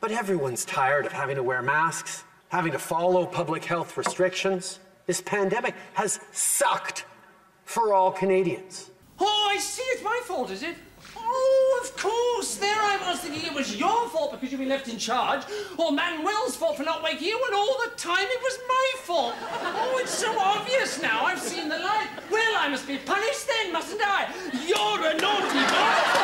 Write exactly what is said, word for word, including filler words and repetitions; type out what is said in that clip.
But everyone's tired of having to wear masks, having to follow public health restrictions. This pandemic has sucked for all Canadians. Oh, I see. It's my fault, is it? Oh, of course. There I was thinking it was your fault because you've been left in charge, or Manuel's fault for not waking you, and all the time it was my fault. Oh, it's so obvious now. I've seen the light. Well, I must be punished then, mustn't I? You're a naughty boy.